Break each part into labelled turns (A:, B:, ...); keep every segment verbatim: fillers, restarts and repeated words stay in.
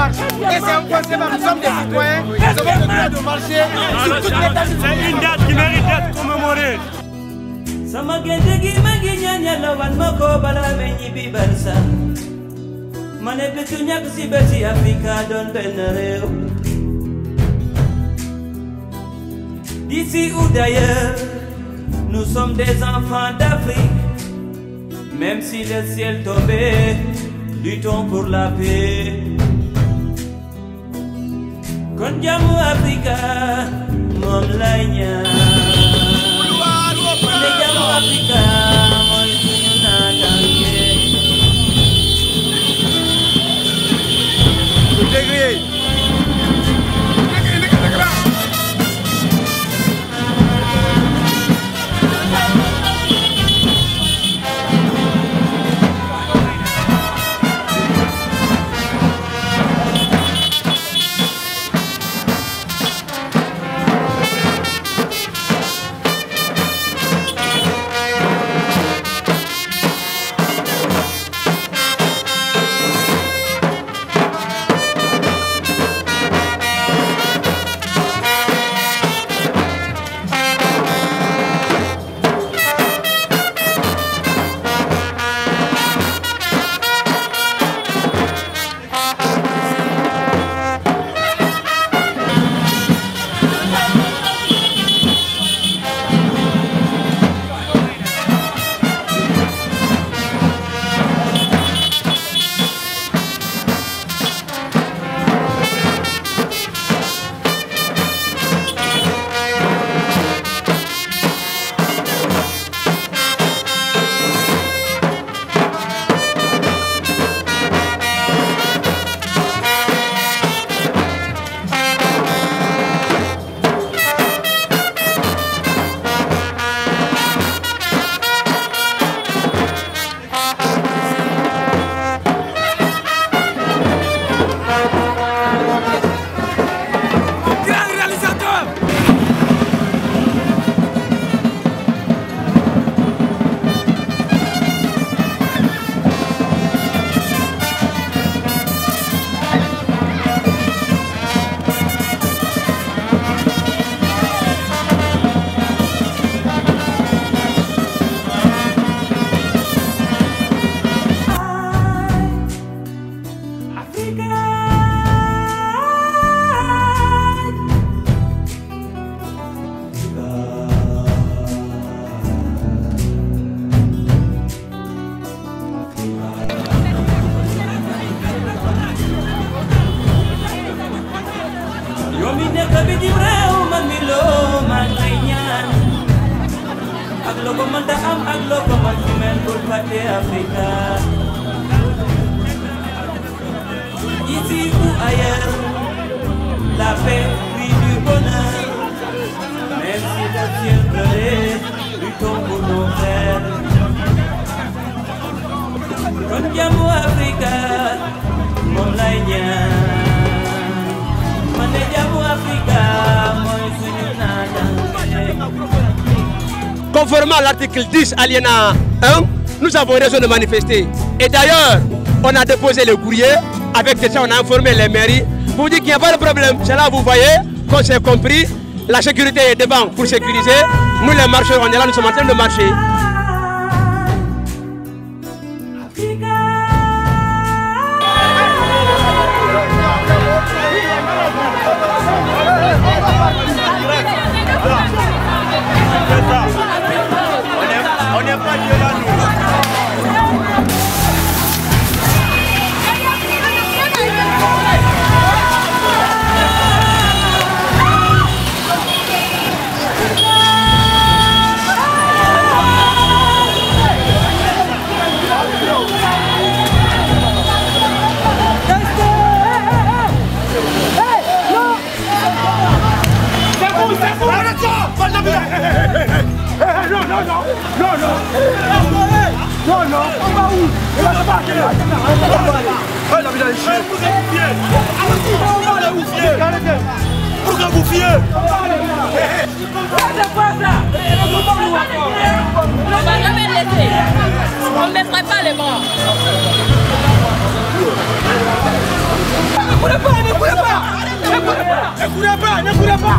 A: marche. Et c'est un point, c'est pas, nous sommes des citoyens, nous avons le droit de marcher sur toutes les tâches.
B: C'est une date qui mérite d'être commémorée.
C: D'ici ou d'ailleurs, nous sommes des enfants d'Afrique. Même si le ciel tombait, luttons pour la paix. Kon jamu Africa, mom lay ñaan. Ne jamu Africa, mooy suñu naataange.
A: Le degré.
C: Ici ou ailleurs, la paix puis du bonheur. Même si le ciel pleurait, luttons pour nos frères. Kon jamu Africa, mom lay ñaan. Man de jamu Africa, mooy suñu naataange.
D: Conformément à l'article dix, alinéa un, nous avons raison de manifester. Et d'ailleurs, on a déposé le courrier. Avec ça, on a informé les mairies. Pour dire qu'il n'y a pas de problème. C'est là, vous voyez, qu'on s'est compris. La sécurité est devant pour sécuriser. Nous, les marcheurs, on est là, nous sommes en train de marcher.
B: On n'est pas violents, nous.
A: Non, non, on va où? On va se battre là. On va aller chier. Pourquoi vous fiez?
E: On va jamais laisser. On ne mettrait pas les bras.
A: courez pas, ne courez pas. Ne courez pas, ne courez pas.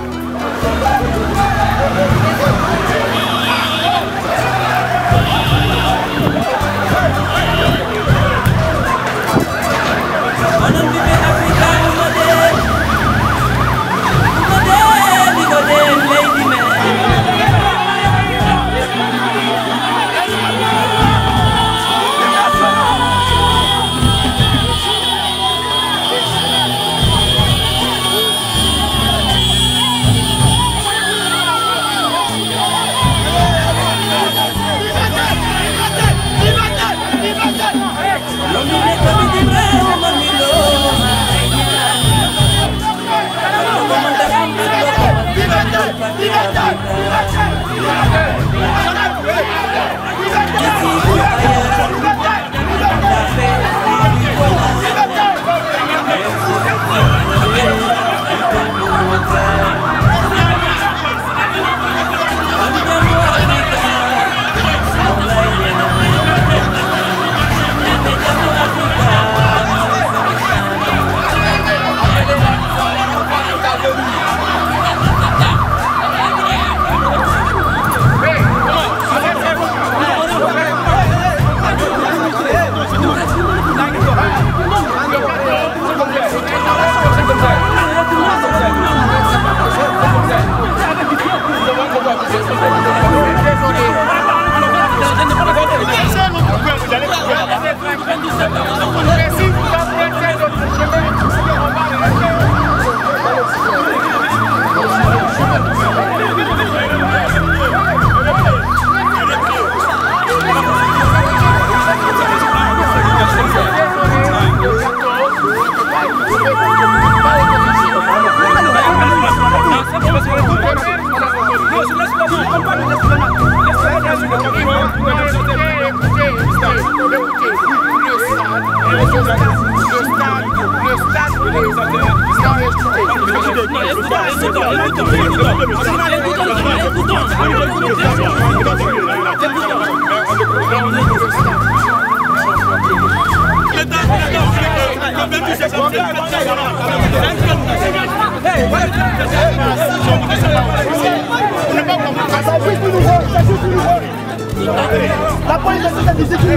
A: La police a dit que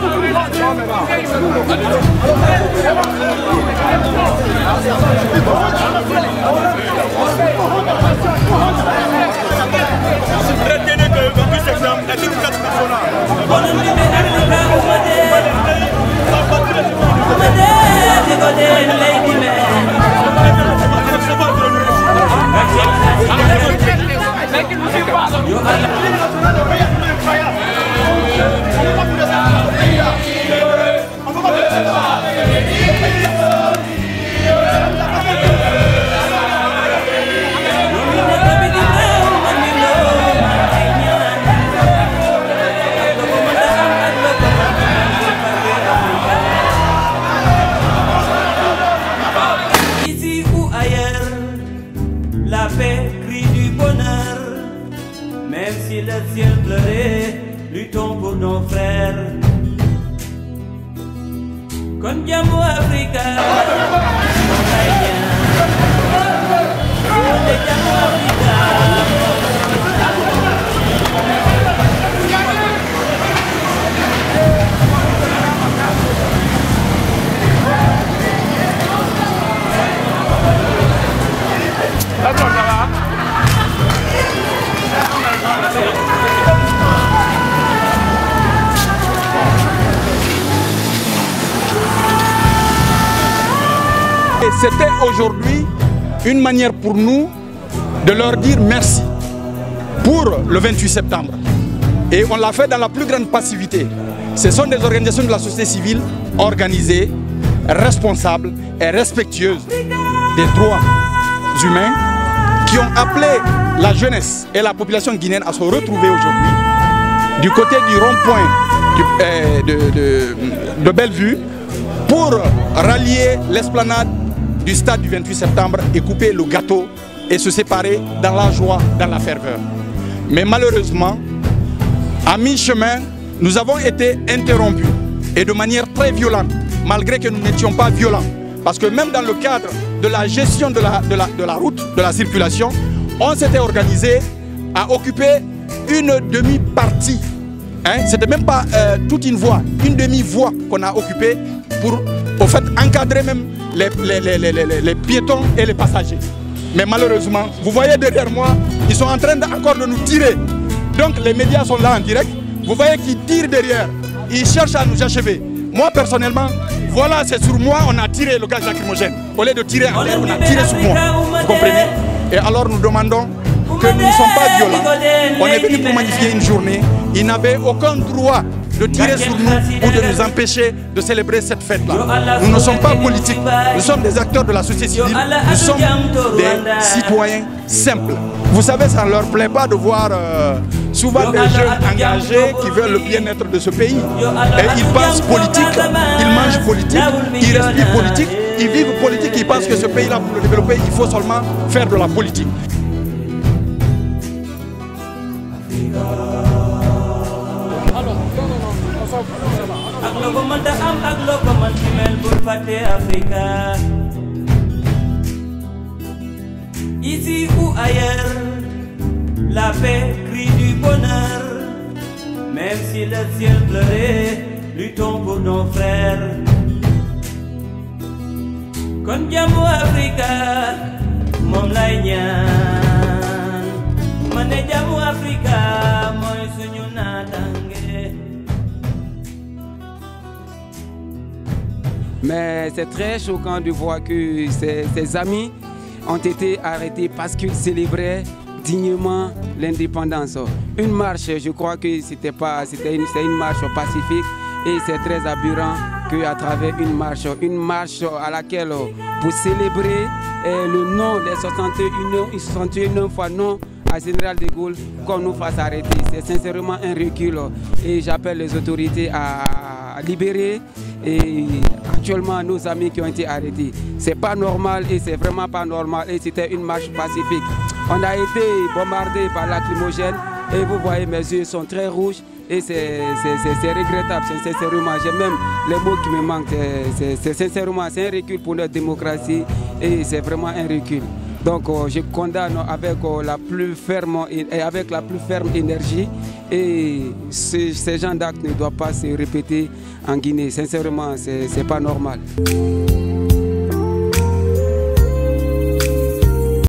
C: la paix crie du bonheur, même si le ciel pleurait, luttons pour nos frères. Condiamo Africa, condiamo Africa.
F: C'était aujourd'hui une manière pour nous de leur dire merci pour le vingt-huit septembre. Et on l'a fait dans la plus grande passivité. Ce sont des organisations de la société civile organisées, responsables et respectueuses des droits humains qui ont appelé la jeunesse et la population guinéenne à se retrouver aujourd'hui du côté du rond-point euh, de, de, de Bellevue pour rallier l'esplanade du stade du vingt-huit septembre et couper le gâteau et se séparer dans la joie, dans la ferveur. Mais malheureusement, à mi-chemin, nous avons été interrompus et de manière très violente, malgré que nous n'étions pas violents, Parce que même dans le cadre de la gestion de la, de la, de la route, de la circulation, on s'était organisé à occuper une demi-partie. Hein? Ce n'était même pas euh, toute une voie, une demi-voie qu'on a occupée pour au fait, encadrer même les, les, les, les, les, les piétons et les passagers. Mais malheureusement, vous voyez derrière moi, ils sont en train de, encore de nous tirer. Donc les médias sont là en direct. Vous voyez qu'ils tirent derrière. Ils cherchent à nous achever. Moi personnellement, voilà, c'est sur moi on a tiré le gaz lacrymogène. Au lieu de tirer en l'air, on a tiré sur moi. Vous comprenez? Et alors nous demandons que nous ne sommes pas violents. On est venu pour magnifier une journée. Ils n'avaient aucun droit de tirer sur nous ou de nous empêcher de célébrer cette fête-là. Nous ne sommes pas politiques, nous sommes des acteurs de la société civile, nous sommes des citoyens simples. Vous savez, ça ne leur plaît pas de voir euh, souvent des jeunes engagés qui veulent le bien-être de ce pays. Et ils pensent politique, ils mangent politique, ils respirent politique, ils vivent politique, ils pensent que ce pays-là, pour le développer, il faut seulement faire de la politique.
C: Ici ou ailleurs, la paix crie du bonheur. Même si le ciel pleurait, luttons pour nos frères. Kon jamu Africa, mom lay ñaan. Mané jamu Africa, moy suñu natangue.
G: Mais c'est très choquant de voir que ses, ses amis ont été arrêtés parce qu'ils célébraient dignement l'indépendance. Une marche, je crois que c'était pas, c'était une, une marche pacifique et c'est très aberrant qu'à travers une marche, une marche à laquelle pour célébrer eh, le nom des soixante et une fois non à Général de Gaulle, qu'on nous fasse arrêter. C'est sincèrement un recul et j'appelle les autorités à, à libérer et actuellement nos amis qui ont été arrêtés. C'est pas normal et c'est vraiment pas normal et c'était une marche pacifique. On a été bombardé par lacrymogène et vous voyez mes yeux sont très rouges et c'est regrettable, c'est sincèrement, j'ai même les mots qui me manquent, c'est sincèrement c'est un recul pour notre démocratie et c'est vraiment un recul. Donc euh, je condamne avec euh, la plus ferme et avec la plus ferme énergie et ces, ces genres d'actes ne doivent pas se répéter en Guinée. Sincèrement, c'est pas normal.